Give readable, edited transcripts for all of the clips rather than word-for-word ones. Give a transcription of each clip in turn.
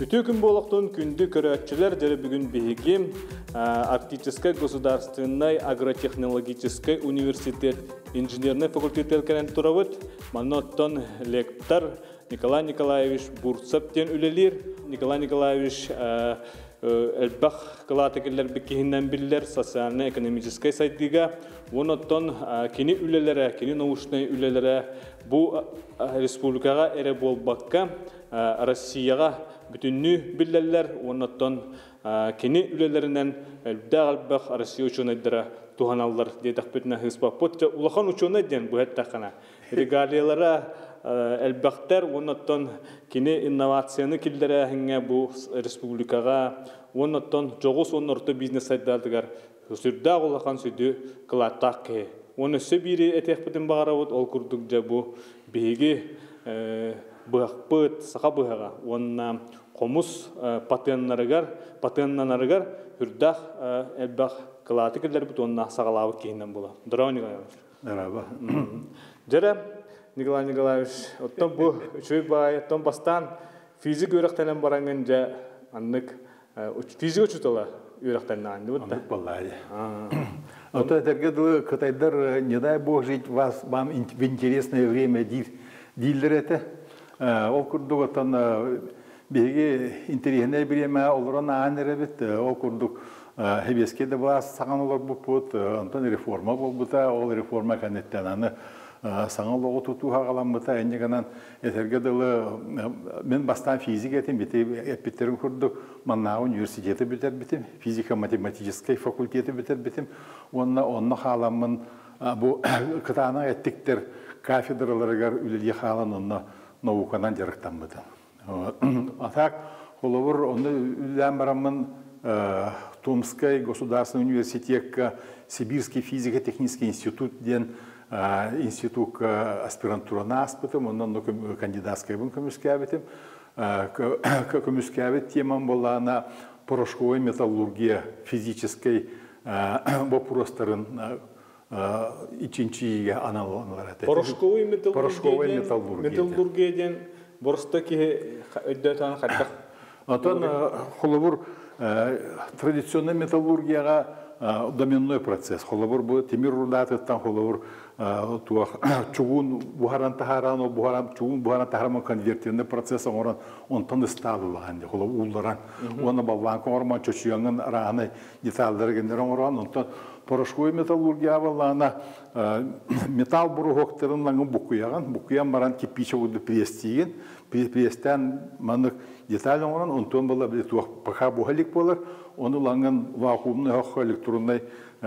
Үтө күн болуқтон күнді көрәтчілер дәрі бүгін бейгім Арктической государственной агротехнологической университет инженерный факультет әлкәнен тұравыд. Маноттон лектор Николай Николаевич Бурцаптен үлелер. Николай Николаевич әлбақ қылатыкерлер беккейінен білдер социально-экономической сайтыға. Оноттон кені үлелері, кені научный үлелері бұл республикаға әрі болбаққа Россияға бүтінні білдерлер. Оноттон кені үлелерінен әлбдәғалбақ Россия ученыдыра туғаналар дейдақ бітіне хыспаппотча. Улахан ученыден бұл әттақына. Регалиялара әлбақтар, оноттон кені инновацияны келдері әңге бұл республикаға, оноттон жоғыз онорты бизнес сайдардығар сүрдәғ олақан сөйді қылаттақ кей. Оны сөбірі әтек бітін бағаравыд, ол күрдік жа бұл бейгі бұғақпыт, сақа бұғаға. Онына қомыс патеннанарығар үрдәқ әлбақ қылаты келдер бұт, онына сағалауы кейінен бола. Дұрау, Николаевич? Дұрау. Жәрі, Николай Николаевич, оттон бұл үшөй бай, оттон бастан физик өріқтәлен бараңын жа аннық физик өчітіла өріқтәлін аңды бұтта? Аннық болай. Оттон әтергеділі қытайдар не дай бог жить вам в интересное время дилдер әті. Ол күрдік оттон беге интерегіне біреме олырын аңыр әбет. Ол күрдік хебеске де бас саған олар бұл бұд, онтон реформа бұл бұта, ол реформа кәнеттен аны саңа лоғы тұтуға қаламыта, әне ғанан әтергеділі мен бастан физик әтім біттерін күрдік, маннағы университеті бітер бітім, физика-математический факультеті бітер бітім, онны қаламын бұл қытаны әттіктер кафедраларығар үлелі қалан онны науканан жарықтан бітім. Атақ, қолыбыр онны үлән барамын Томской государственный университет, Сибирский физико-технический институт ден институт аспирантурана аспытым, оннан кандидатская бун көміскәбетім. Көміскәбет темам была на порошковой металлургия физической вопростарын ичинчиге аналоглар. Порошковой металлургия ден борстаки өддетан қаттақ? Атан холовур традиционный металлургияға доменной процесс. Холовур бұл темир рудатыттан холовур чугун бухаран тахаран, чугун бухаран тахаран конвертирный процесс онтан сталылаған. Холовур улдаран. Оны балван коңырман чөчуяңын арағаны деталдары гендерен оран. Онтан порошковый металлургия баллана металл бұрығықтарын лаңын бұқиян баран кипича ұды престиген. Престен манық детален оран, онтан бала пақа бұғалик болар. Оны лаңын вакуумный электронный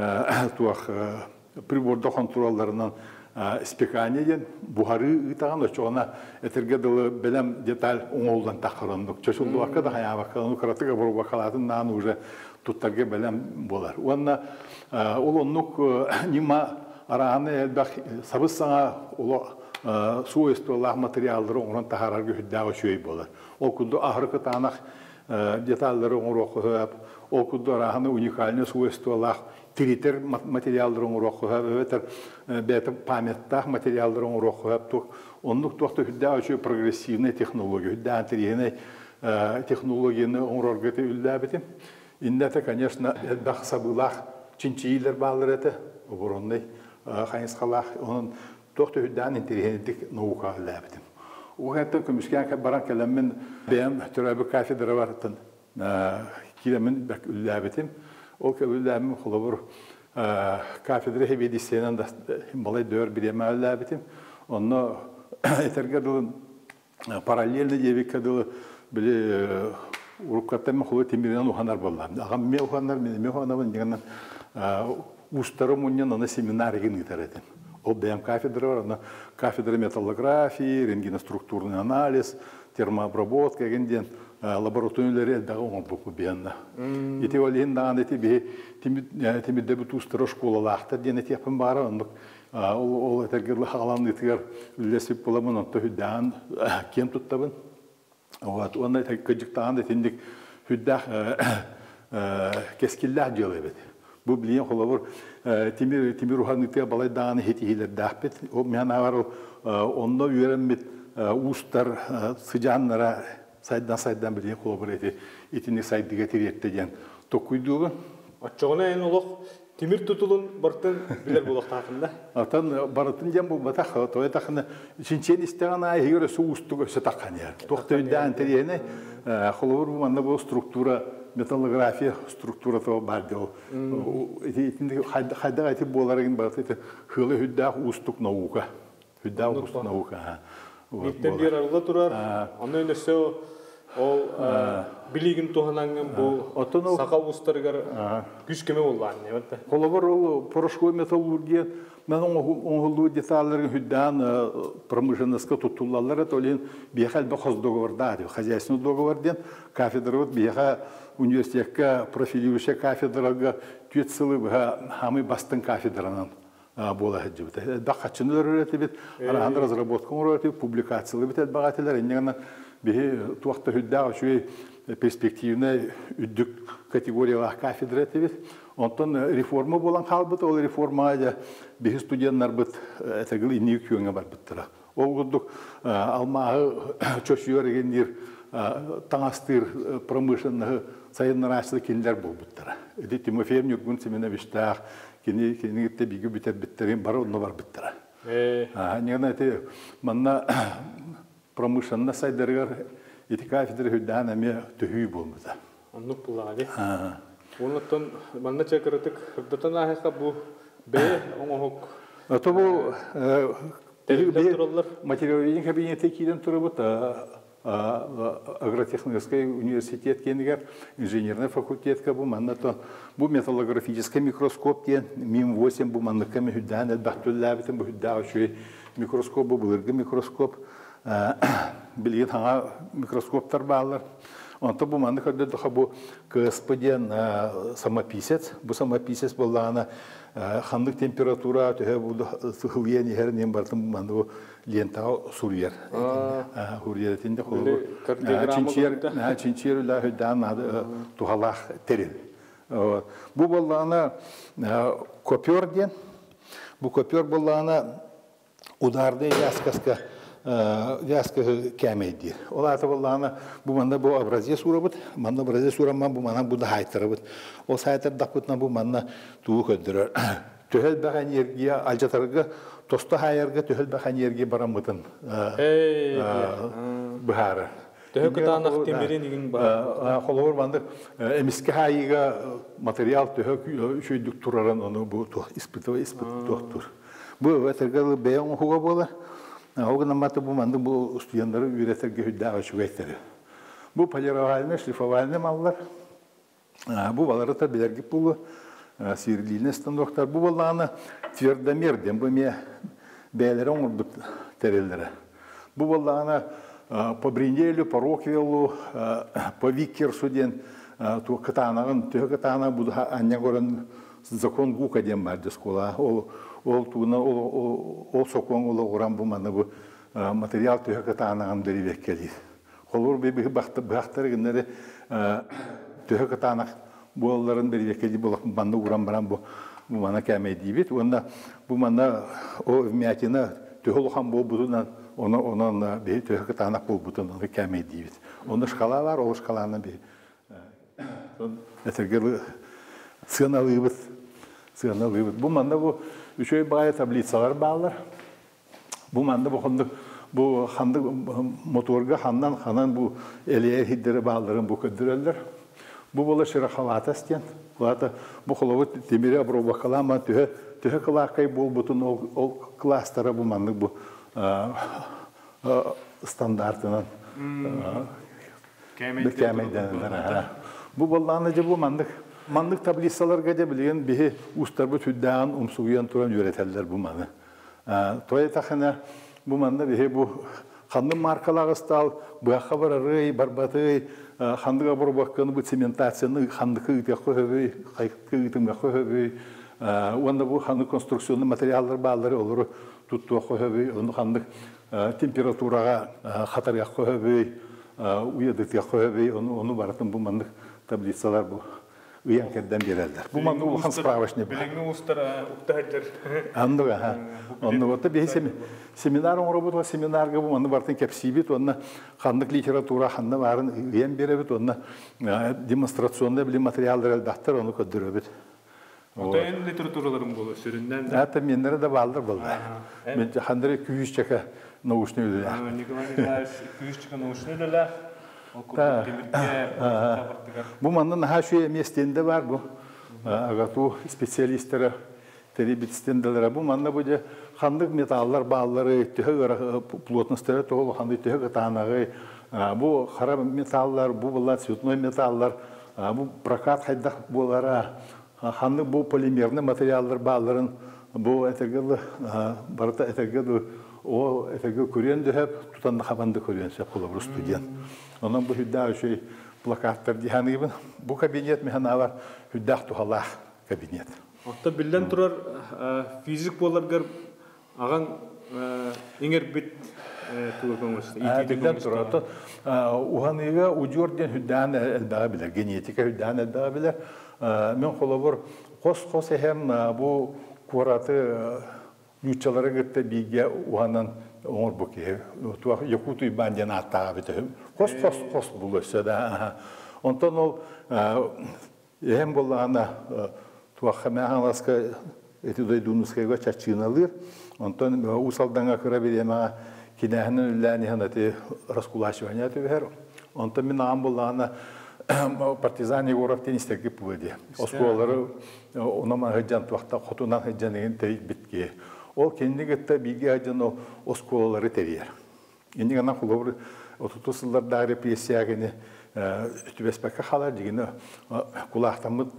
приборда контролларынан спеканияден бұғары ұйтаған өчуғана әтергеділі білім деталь оңолдан тақырындық. Чөшілді вақыда қаябаққалыны қыратыға бұру вақалатын наны уже туттарға білім болар. Ол онық нима арағаны әлбәқ сабыз саңа суэстуаллах материалдары оңырын тахарарға хүддағы шөй болар. Ол күнді ахырқы танақ детальдары оңыр оқығып, ол күнді арағаны уникальны суэстуаллах тритер материалдары оңыр оқығып, бәті памяттақ материалдары оңыр оқығып, онық тоқты хүддағы шөй прогрессивный технология, хүддағы антирегіне технологияны оңыр орғыты үлдәбетім. Иннәті, конечно, әлбәқ сабылақ чинчийлер балыр әті, оборонный қайынсқалақ, оның тоқты хүддағы антирегенетік науқа үлдәбетім. Оғайттың көміскен баран кәлеммен бәйім түрәбі кафедра барытын келемін бәк үлләбетім. Ол үлләбім құлыбыр кафедра хебедисенен балай дөр біреме үлләбетім. Оны әтергеділін параллельный дебек кәділі білі ұрыққаттармен құлы темірінен ұғанар болам. Ағам ме ұғанар, менеме ұғанабын дегеннен ұстарым ұнен аны семинар еген ұйтар әтім. Ол бәйім кафедра бар, кафедра металлографии, рентгеноструктурный анализ, термообработка, егенден лабораториялары әлдағы оңыр бұқы бәйінна. Еті олейін даған әті темірді бұт ұстыры школалақтар ден әті япын бары, ол әтергерлі қағаланы етігер үлесіп боламын, онты хүддаған кем тұттабын. Оны көджіктаған әтіндік хүддақ кескілләқ жел әбет. Бұл білген қолабыр темір ұханытыға балай дағаны хетихилер дәқпет. Мен ағар онда үйерімбет ұстар сыжанлара сайдан біле қолабыр еті итіне сайдыға тереттеден тоққүйдуғы. Отчоғына ән олық темір тұтылын бартын білер болық тақында. Atan baratın jam bu batak toya takını çinçen isteğen ay hegere su ustu göse takan ya. Tohtöyden teriyene xolur bu manda bu struktura metallografiya struktura to bardı o. İtinde hayda aytı boların baratı hılı hüdda ustuk nauka. Hüdda ustuk nauka. Bitten bir arada turar. Onu önerse o bilgin tohanangın bu sakal ustarıgar güç keme olan ne var? Xolur o poroshkoy metallurgiya ben onu detalların hüddan pромышленностька tutullarlar etolin bihal bakhoz dogovarda, хозяйственный договорден кафедра вот биха университетка профилирующая кафедраға түйетсілі хамы бастың кафедранан бола хәджібіті. Даққатшынылар өретібет, арағанды разработкан өретібет, публикациялы бітет бағатылар, енегіна бихи туақта хүддағы шуй перспективіне үддік категориялар кафедра етібет. Онтан реформа болан қалбыт, ол реформаға бихи студенттар бұт, әтігіл инеу күйіңе бар бұттыра. Ол құддық алмағы чөші өрегендер таңастыр промышленного сайыннарашылы кенлер бол бұттыра. Эди Тимофеев нүгін семені біштақ, кенігітте бигі бітер біттерен бары онына бар бұттыра. Негіна әте манна промышленна сайдарығар еті кафедры хүддан әме түхүй болмыда. Аннық бұлады. Онықтан манна чакырытық үрдітін ағыға бұ бәе оңығық. Ото бұл материаловеден кабинеті кейден тұры бұт. Агротехнический университет кенігер, инженерный факультетка бұл маннато, бұл металлографический микроскоп кен, МИМ-8 бұл манныққа мүхіддан, әлбәқтілі әбітін бұл хүддағы шөй микроскоп, бұл бұлырғы микроскоп, білген хаңа микроскоптар бағалар. Онта бұл маннық өрдіға бұл КСП-ден самописец, бұл самописец болағына хандық температура, төе бұл сұхылген ерінен бартын бұл манны бұл лентағы сурьер. Хурьеретінде қолы чинчер үлі хүддан тұғалақ терен. Бұл болағына көпер ден, бұл көпер болағына ударды яскасы кәмейді. Ол аты болағына бұл манда бұл образец ұрабыд, манда образец ұраман бұл мана бұда хайттырабыд. Ол сайттар дақпытна бұл мана туы көддірір. Төхел бәқ энергия алжатарға, тоста хайырға төхел бәқ энергия барамытын бұхары. Төхел күтанақ темерен егін бар. Қолауыр бандық әміске хайыға материал төхел шүйдік тұрарын оны бұл испытывай тұр. Бұл өтіргілі бәйін ұғыға болар. Оған аматы бұл манды бұл студенттары үйретерге хүддағы шүгәйттері. Бұл полировальны, шлифовальны маллар. Бұл баларыта білерге бұлы сирлильный станоктар. Бұл баланы твердомерден бұл ме бәйлері оңыр бұт тәрелері. Бұл баланы по бринелю, по роквелу, по виккерсуден кытанағын, түхі кытанағы бұл анне көрін закон гука ден барды скола. Ол туына, ол соқуан олы оран бұманы бұл материал түйі кытанағын дәревек келейді. Қолыр бейбі бұқтары күнлері түйі кытанақ болаларын дәревек келейді болақын банды оран баран бұманы кәмей дейбет. Онда бұманы о мәтіні түйі олған бол бұтынан, онын бей түйі кытанақ бол бұтынан кәмей дейбет. Онда шқала бар, ол шқаланы бей. Әтіргерлі сығыналығыбыт. Бұл манда бұл үшөй бағай таблицалар бағалар. Бұл манда бұл қандық моторға қаннан бұл әлейер хиддері бағаларын бұл көддірелер. Бұл болы шыра қалаты істен. Бұл қолауы темері абыру бақалама түхі қылақай бол бұтын ол кластары бұл мандық бұл стандартынан кәмейден. Бұл болағына же бұл мандық таблицаларға да білген бейі ұстарбы түддаған ұмсуғыян тұран өретелдер бұл маны. Той тақына бұл манда бейі бұл қандың маркалағыстал, бұяққа барарый, барбатый, қандыға бұр баққаны бұл цементацияны қандықы үтеққы өбей, қайқытқы үтімгаққы өбей, онда бұл қандық конструкционны материалдар бағалары олары тұттуаққы өбей, онда қандық температураға қатарғаққы өбей, ұйадықтаққы өбей, оны баратын бұл мандық таблицалар бұл. ыян керден берелдер. Бу манны улхан справочный. Билигни устар уктахаджар. Андыга. Онны вот бе семинар оңробут семинарга бу манны бартын кепсибит, онна хандык литература ханна барын ыян беребит, онна демонстрационный билим материалдар элдактар оны көддөрөбүт. Отен литератураларым болу сүрүндөн. Это меннере да балдар болды. Мен хандыры күйүш чака научный үлі. Николай Николаевич күйүш чака научный үлі. Бу маннын хашуя местенде бар бу. Агату специалисттері теребитстенделер. Бу манна буде хандык металлар баллары төһө плотностьтары толы ханды төһө танагы. Бу хара металлар, бу була цветной металлар, бу прокат хайдах булара. Ханны бу полимерный материалдар балларын бу этегел барта этегел о этегел көрен дөһөп тутанды хабанды көрен сеп кулабыр студент. Онан бу хүдда шөй плакаттар диханыбын. Бу кабинет механалар хүддах тухалах кабинет. Отта билден турар физик боларгар аган иңер бит тургаңыз. Билден турар. Уханыга уҗорден хүддан элбага билер, генетика хүддан элбага билер. Мен холобор кос эһем бу кураты ючалары гытта биге уханан оңор буке. Туа якутуй банден аттага битем. Кос булса да. Онтон ол эһем болгана туа хамагаска этидой дунускайга чачыналыр. Онтон усалданга кыра берема кинәһнең ләни ханаты раскулашвания төвер. Онтон мен ам болгана партизаны горов тенистеги пуэди. Осколары онама хаджан туакта хотунан хаджанын тей битке. Ол кендигетте биге хаджан осколары терьер. Инде гана хуловр отутусылларда репрессиягыны түбеспекке халар дигене кулактамыт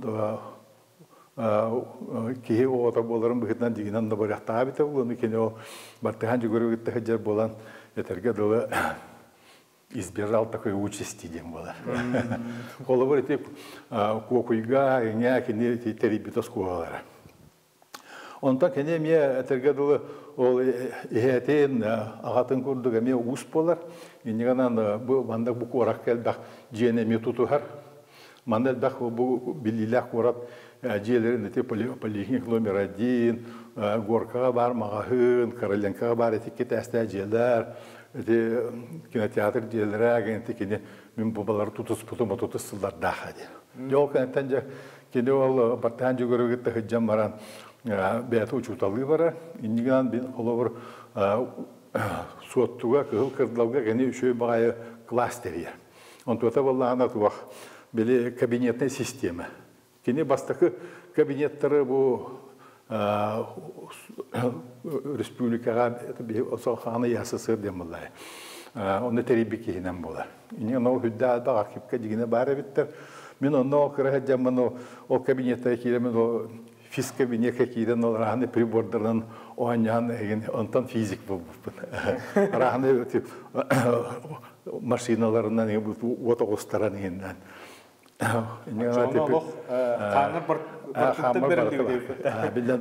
кие ота боларын быгытан дигенен да баракта бите булуну кене бартыхан жүгөрүгүтте хаджар болан этерге дылы избирал такой участи дем было. Холовор тип кукуйга някини терибитос куалара. Он так не мне этергадылы ол эхетен агатын курдуга ме ус болар. Инегенан бу манда бу корак келбак жене метутухар. Манда бак бу билилах корат жерлерин тип полихник номер 1, горкага бар магахын, Короленкага бар этикет астажелер. Это кинотеатр делерәген тикене мен бабалар тутус сылдар дахади. Жол кантанҗа кине ол бартан жүгөрүгә тәһҗәм баран бәят учуталы бара. Инниган бин оловыр суоттуга кыл кырдалга гене үшөй багай кластерия. Он тота валлана туах беле кабинетная система. Кине бастакы кабинеттары бу республикага осоханы ясысы демлай. Оны терибики хинен болар. Ине но хүдда да архивка дигене бара биттер. Мен оны кыра жаманы о кабинетте киремен физ кабинетке кирен ол рахны прибордарын онян еген онтан физик бу. Рахны машиналарынан отогустаран егенден. Ине Билден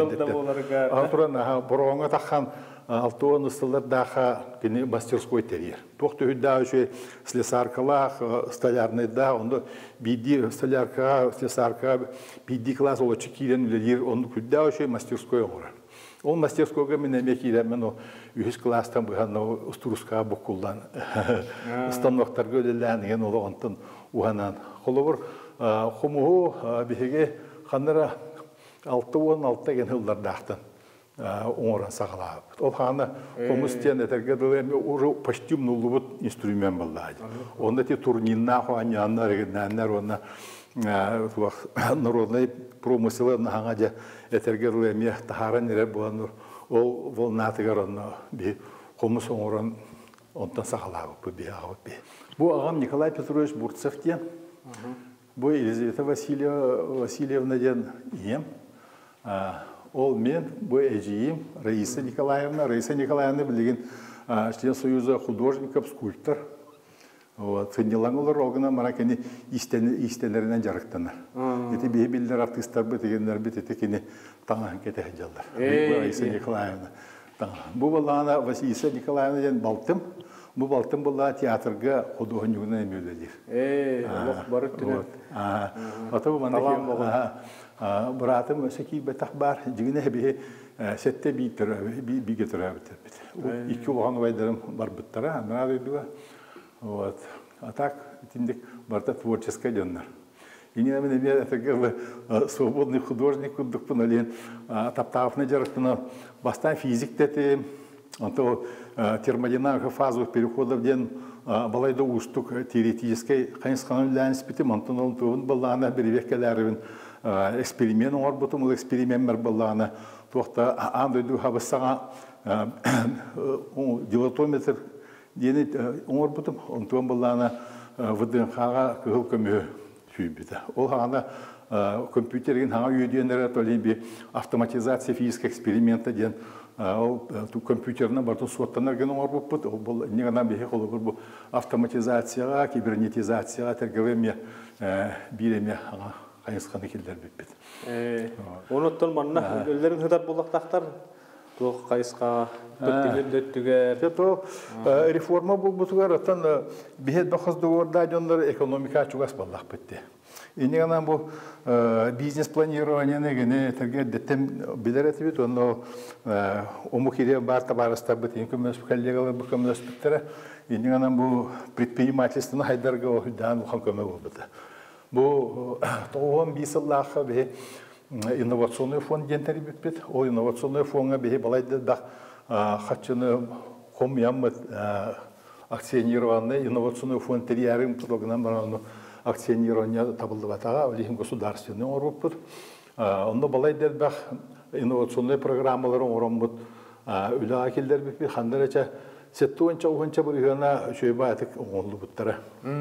бұрыңа таққан алтуын ұстылардағы кені мастерской терьер. Тоқты хүдда үші слесаркалақ, столярныйда, онды бейді столярка, слесарка, бейді класс олачы кейден үлелер, онды хүдда үші мастерской оңырар. Ол мастерскойға мен әме кейден мен үйіз класстан бұған ұстырысқа бұқылдан ұстануақтарға өлеләнеген олы онтын ұғанан. Қолы құмығы бігеге қаныра 6-16 ген жылдардақтан оңыран сағалап. Ол қаны комыстен әтерге дұлы почти нулыбыт инструмент болды. Онда те турнинна қуанянна регеннәннер онна народный промыслы нағанға де әтерге дұлы әме тахаран ерер боланыр. Ол волнатығар онна комыс оңыран онтан сағалап бі. Бұл ағам Николай Петрович Бурцев ден. Бұл Елизавета Васильевна ден ем. Ол мен, бұл әжейім Раиса Николаевна. Раиса Николаевна білген член Союза художников, скульптор. Фендилан олар оғына мара кені истенлерінен жарықтанар. Еті бейі білдер артистар бұт егенлер бұт еті кені таңын кете әжалдар. Раиса Николаевна. Бұл балағына Василиса Николаевна ден балтым. Bu baltın bulla tiyatrga художнигuna emüledir. Олох барып түнеп. Ата bu manda Братым өсөки бетах бар, жигине бе сетте битер, биге төрөбүт. Iki oğlan вайдарым бар буттара, ана дедуга. Вот. А так, тиндик барта творческая дённар. И не намене бе это свободный художник, кудукпунален, таптавны жарыктына бастан физик тети, анто термодинамика фазовых переходов ден балайда уштук теоретической канисканын лянспитим, антон он туын баллана беревеккелерин эксперимент орбутум, ул эксперимент мер баллана туакта андойду хабысага дилатометр дени орбутум, антон баллана ВДНХ-га кыгыл көмө сүйбүтө. Ол хана компьютерген хана үйдөнөр толиби автоматизация физик эксперимента ден ту компьютерна барту соттанарген орбут, ол бул негана бехе колобур бу автоматизацияга, кибернетизацияга тергеме биреме хана кайысканы келдер биппит. Оноттон манна өллөрүн хыдар болактактар тох кайыска төттүгөр. Тето реформа булбутугар аттан бихет бахаздыгорда жондар экономика чугас баллак битти. Инегана бу бизнес планирование негене терге детем билерет бит, оно омукире барта бараста бит, инкемес коллегалар бу көмөс биттер. Инегана бу предпринимательствоны хайдарга дан хан көмө болду. Бу тоон бисаллаха бе инновационный фонд дентери бит. О инновационный фонга бе балайды да хачыны комьяммыт акционированный инновационный фонд терьярым программам бараны акционирование табылды батага, олихин государственный орбут. Онда балайды да инновационный программалар оромбут үлө акилдер бит хандарача сеттуынча угунча бургана шөйба атык оңолду буттара.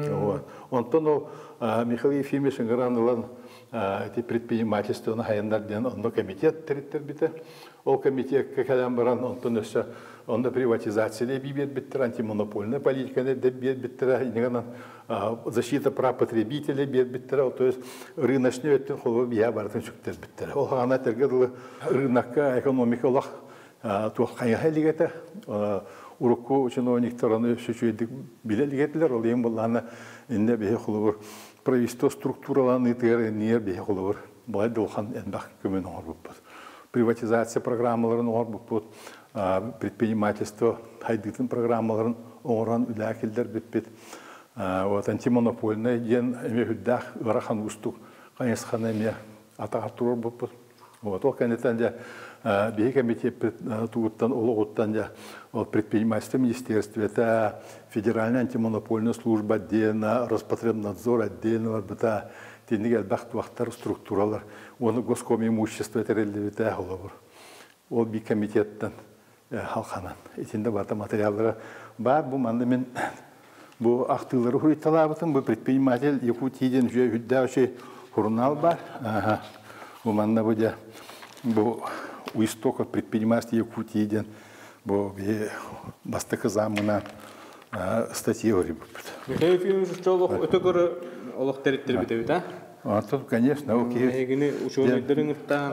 Онтон Михаил Ефимович Гранылан эти предпринимательства хайындар ден онда комитет териттер бите. Ол комитет калам баран онтон өсө онда приватизация бибет биттер, антимонопольная политика де биттер, инегана защита прав потребителей биттер, то есть рыночный өттен холо бия бартын чуктер биттер. Ол хана тергедил рынокка экономика олах туаккайга урукку чиновниктараны шүчүйдик билелигетлер, ол эң булланы инде бе холор правительство структураланы тер нер бе холор булай долхан эндак көмөн орбуп. Приватизация программаларын орбуп, предпринимательство хайдытын программаларын оңран үләкилдер биппит. Вот антимонопольный ген эме хүддах ырахан устук кайысхан эме атагартур орбуп. Вот ол канетан де бе комитет тугуттан ологуттан де предпринимательство министерства, это федеральная антимонопольная служба отдельно, Роспотребнадзор отдельно, это тенегел бахтвахтар структуралар, он госком имущество это релевитая головор. Ол би комитеттен халқанан. Этинде бата материалдары бар, бу мандамен бу актылары хуйталабытын, бу предприниматель Якутийден жүйе хүддәуші журнал бар. Бу манда буде бу у истоков предпринимательства Якутийден бу бастыкы замына статья орибут. Михаил Ефимович Чолох өтөгөр олох териттер битебит, а? Тут, конечно, окей. Эгини учёныйдырыңыттан.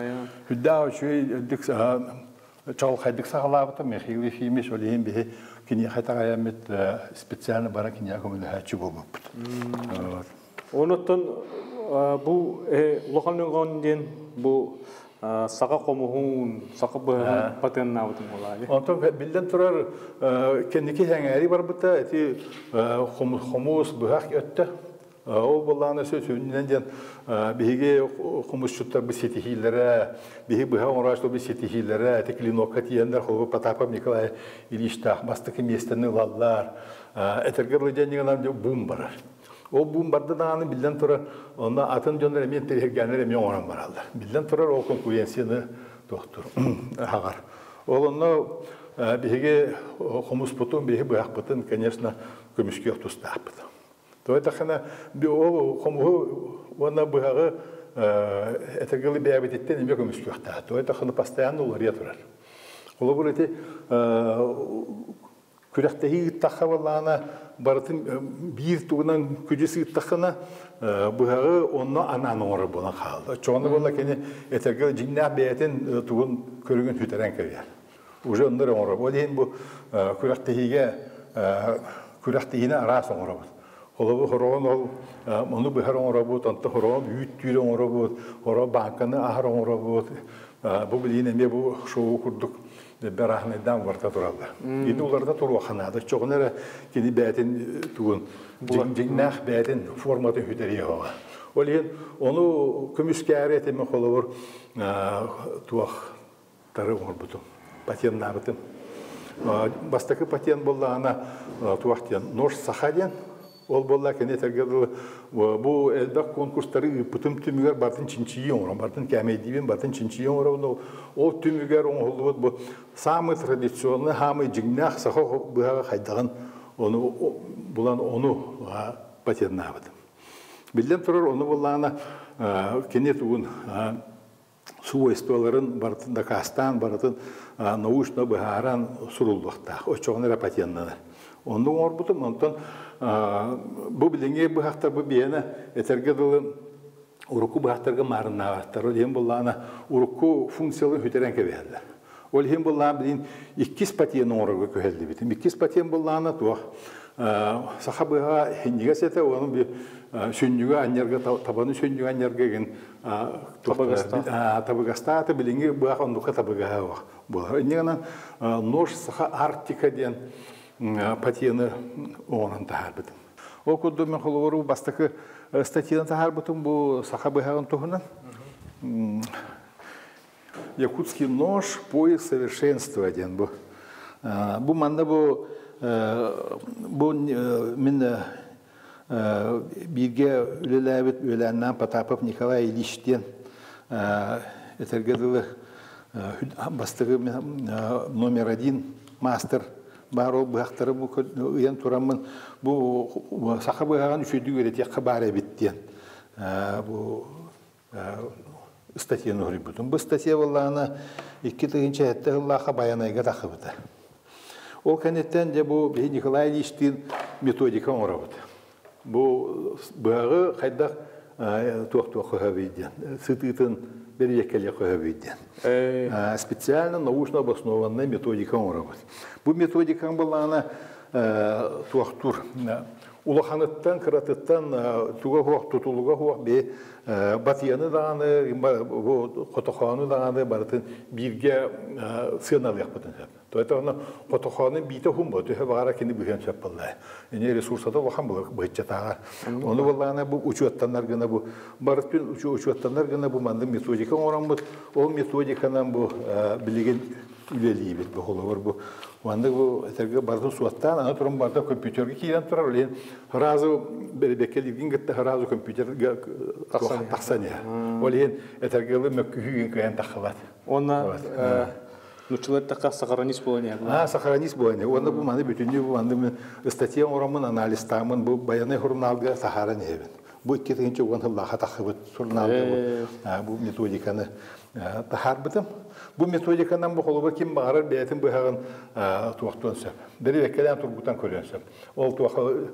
Хүддәуші чал хайдык сағалабыта Михаил Ефимович олейін бе кене хайтағаямет специально бара кене көмілі хачы болмаппыт. Оныттан бұл лоханыңған ден бұл сақа қомуғын, сақа бұғын патенна бұтын олай. Онтан білден тұрар кенеке әңәрі бар бұта, әті қомуыз бұғақ өтті. Ол болғаны сөз өнінен ден бейге құмысшыттар бұл сетихилері, бейге бұға оңырашты бұл сетихилері, әті клинокқа тиендер, қолғы Потапов Николай Ильичтақ, бастықы местені лаллар, әтергерлі денігінен бұм барар. Ол бұм барды дағаны білден тұрар, онда атын жондар әмен тергенер әмен оңыран баралдар. Білден тұрар ол конкуренцияны тоқтыр, ағар. Ол онда бейге құмыс бұтын, бейге бұғақ бұтын, конечно, көмішке тұстақ бұтын. То это хана био хому вона быгы этергели биабитеттен эме көмүскөктө. То это хана постоянно улария турар. Ол булети күрәктеги тахавалана бартын бир тугунан күҗеси тахана быгы онно ананор була калды. Чоны була кене этергел жинна бетен тугун көргөн хүтәрән кебер. Уже ондар оңор. Ол ден бу күрәктегиге күрәхтейіне ара соңырабыз. Олабы хороон ол, мұны бұхар оңырабыз, онты хороон үйттүйір оңырабыз, хороон банканы ахар оңырабыз. Бұл білейін әме бұл шоу күрдік бәр ахынайдан варта тұралды. Енді оларда тұруа қанады. Чоғын әрі кені бәтін туын, жеңнәқ бәтін форматын хүдәрі оға. Ол ең, оны көміске әрі әтеме қолы бұр туақтары оңыр бұтым, патен набытым. Бастақы патен болла ана туақтен нож сахаден, ол болла кәне тәргеді бұл әлбәк конкурстары бұтым түмігер бартын чинчиі оңырам, бартын кәмейдейбен бартын чинчиі оңырам. Ол түмігер оңғылы бұл самый традиционный, самый жеңнәқ сақы бұғаға қайдаған бұлан оны патен набытым. Білден тұрар оны боллағына кенет ұғын свойстволарын бартын Дакастан, бартын научно бұғаран сұрылдықта. Очоғын әрі патеннаны. Оны оңыр бұтым, онтан бұл біліңе бұғақтар бұл бейені әтергеділі ұрықу бұғақтарға марынна бақтар. Ол ең боллағына ұрықу функциялы хүтерен кәбелді. Ол ең боллағына білін 2 патен оңырға көхелді бітім. 2 патен боллағына туақ. Саха бұға хендіге сәті оның бір сөннігі анерға, табаны сөннігі анерға табыгаста аты біліңге бұға ондыққа табыгаға болар. Негінен нож саха Арктика ден патені оңынан тағар бітім. Ол күнді мен қолуыру бастықы статияны тағар бітім бұл саха бұғағын тұғынан. Якутский нож поиск совершенства ден бұл. Бұл манда бұл мен бірге үлеләбет өләннен Потапов Николай Ильичтен әтергеділі бастығы номер 1 мастер бар ол бұғақтары ұян тұрамын. Бұл сақа бұғаған үшеді өреті қабар әбеттен статьяны ғырып бұтын. Бұл статья болағына 2-тігінші әтті ғыллаға баянайға тақы бұты. Ол кәнеттен де бұл Николай Ильичтен методика оңырабыд. Бұл бұғы қайдақ туақ-туақ қойабейден, сытытын берекелі қойабейден. Специально научно обоснованная методика оңырабыд. Бұл методикаң болағына туақ-тур. Улаханыттан, қыратыттан туға хуақ, тұтылуға хуақ бе батияны дағаны, қотоқаны дағаны барытын бірге сыналық бұтын сөп. Тойтағына қотоқаны бейті хүм бұд, өйі бағара кені бүген сөп болай. Ене ресурсада олақан бұғытча тағар. Оны болағына бұл учуаттанлар гына бұл, барытпен учуаттанлар гына бұл мандың методика оран бұд, ол методиканан бұл білеген үлелей бет бұл олар бұл. Ванда бұл әтерге бардың суаттан, ана тұрын барды компьютерге кейден тұрар, олен ғыразы бәкелерген кетті ғыразы компьютерге тақсане. Олен әтергелі мәккүйген көйен тақылады. Оны нүчілер таққа сақаранист болане? Сақаранист болане. Оны бұл маңды бүтінде бұл маңды статья орамын, анализтамын, бұл баяны ғұрналға сақаран ебін. Бұл кетігінші оған ғылаға тақыбыт сұрналды бұл методиканы тахар бітім. Бұл методиканан бұл қолы кем бағарар бәйтін бұғағын туақтуан сөп. Дәрі вәккәлән тұрғытан көрген сөп. Ол туақы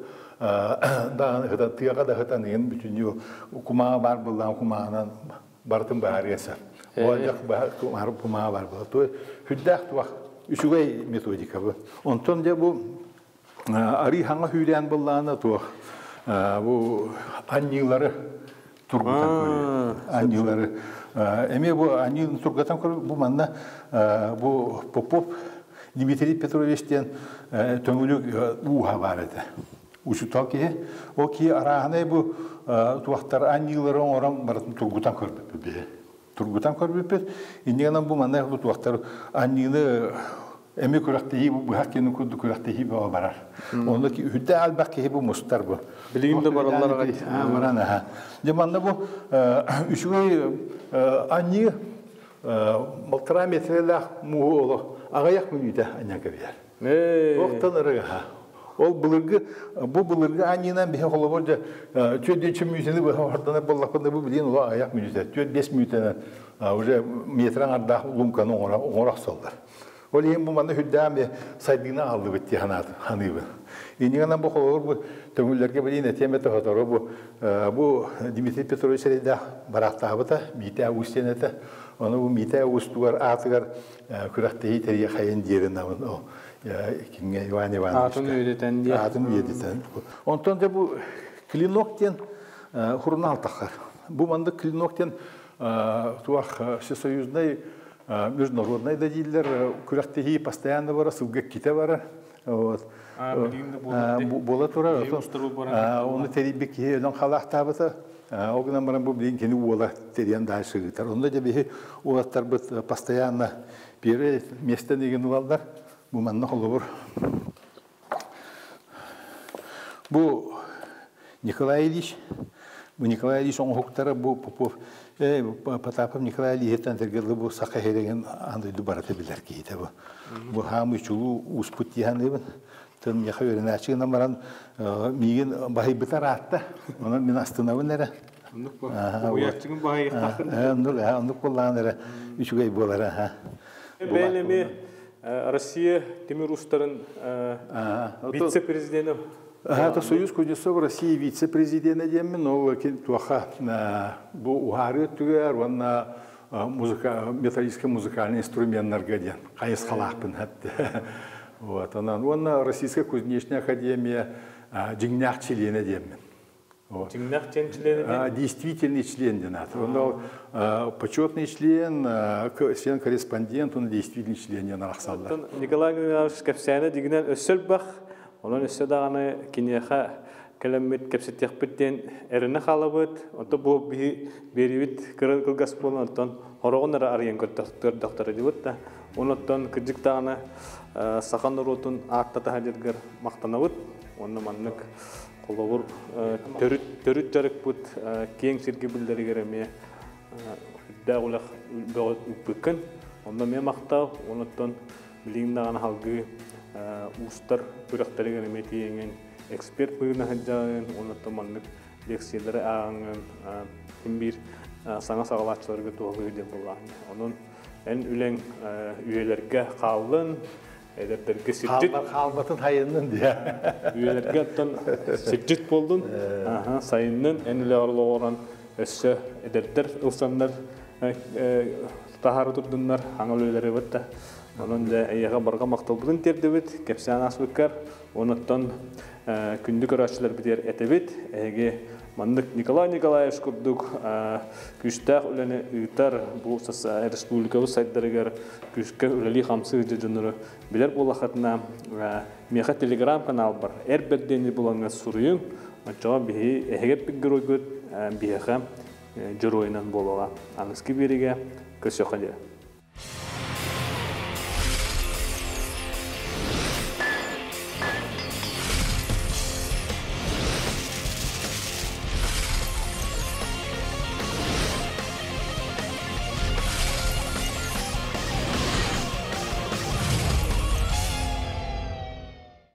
тияға да ғытан ең бүтінне құмаға бар бұлдан құмағынан бартын бағарген сөп. Ол жақ құмаға бар бұлдан. Хүддәқ туақ үшігай методика бұл. Онтон де бұл ари хаңа хүйлән бұлданы туақ. Бұл аннилары тұрғытан көрген. Аннилары Эме бұл анилын тұрғатан көрі, бұл манна бұл Попов Дмитрий Петровичтен төңілік ұға бар еді. Учутал кеге, ол кей арағынай бұл туақтар аниларын орам баратын тұрғытан көрбіп бе. Тұрғытан көрбіп бе. Инегенен бұл манна бұл туақтар анилы эме көрәқтейі бұл бұғақ кенің күрді көрәқтейі бұл барар. Онда ки үдді әлбәқ кеге бұл мұстар бұл. Білігімді бараларға дейді. Баран, аға. Деманда бұл үшігей анни малтыра метрелі мұғы олы ағаяқ мүнейді анняға бер. Оқтан ұрыға. Ол бұлырғы аннинан бе қолы болды. Төддечі мүйтені бұл ортаны болақпында бұл білейін олы ағаяқ мүнейді. 4-5 мүйтені уже метран ардақ лумканы оңырақ солдар. Ол ең бұл маңда хүддәме сайдығына алды бітті ханыбы. Енігінен бұл қолыр төңілерге білейін әтеметі ғатыры бұл Дмитрий Петрович әрейді барақтағыта, бейті әуістен әті. Оны бұл бейті әуістуғар атығар күрәқтегі тәрге қайын дерін ауын. Кинге Иван Иванович. Атын үйретен де. Атын үйретен. Онтон да бұл клиноктен хурнал тахар. Бұл манды клиноктен туах всесоюзный международный дадиллер күрәктеги постоянно бара, сылга ките бара. Вот. Бола тура. Оны терибек өлөн халах табыта. Огнан баран бұл білген кені уола териян дальше гитар. Онда да бейі уолаттар бұд постоянно бері месте деген уалдар. Бұл манна қолы бұр. Бұл Николай Ильич. Бұл Николай Ильич оң хуқтары бұл Попов. Потапов Николай Ильичтен тергелі бұл саққа хереген андайды бараты білер кейді бұл. Бұл хамы чулу успут диян ебін. Тын яха өрінәчіген амаран миген бағай бұтар атты. Оны мен астынауын әрі. Уяқтығын бағай ектақын. Ондық болған әрі. Үшігай болар. Бәлеме Россия Темир Устарын вице-президенті. Это Союз Кузнецов России вице-президенті демін. Ол туаха бұл ұғары түгер, оны металлический музыкальный инструменттер гаден. Қайыз қалақпын әтті. Вот, она Российская кузнечная академия джигнях члена демин. Джигнях член? Действительный член денат. Он почетный член, член-корреспондент, он действительный член денат. Николай Иванович Капсяна дигнен өссөлбах, onun өссөдағаны кенеха кәлеммет кәпсеттеқпеттен әріні қалабыд, онты бұл беревит кыргас болын, онтан хорағын арыян көрдіқтары дебіт. Оныттан кірдіктағаны сақан ұротын аттата хәдергер мақтанауыд. Оны маннық қолығыр төріт жарық бұд кең серге білдері кереме дәғылақ үппікін. Онда мен мақтау, оныттан білігіндағаны халғы ұстар көріқтері кереме тейенген эксперт бұйына хәджағын. Оныттан маннық лекциялары ағыңын бір саңа сағалатшыларға туғы деп болған. Оның ән үлен үйелерге қалын, әдердерге сircit. Қалбатын хайынның де. Үйелерге аттан sircit болдың. Сайынның ән үле арылы оран өссі әдердер ұлсандар тахары тұрдыңдар, аңыл үйлері бітті. Onun da ayağa barga maqtalbudun terdebit, kepsan asbıkkar, onuttan kündük araçlar biter etebit, ege mandık Nikolay Nikolaevich kurduk, küçtaq öleni ıtar bu Respublikalı saytlarıgar küçke öleli hamsı jajınırı biler bolaqatına meha Telegram kanal bar. Erberdeni bulanga suruyun, açığa bihi ehegep biggirogut biha jiroynan bolağa. Anıski biriga köşöqalı.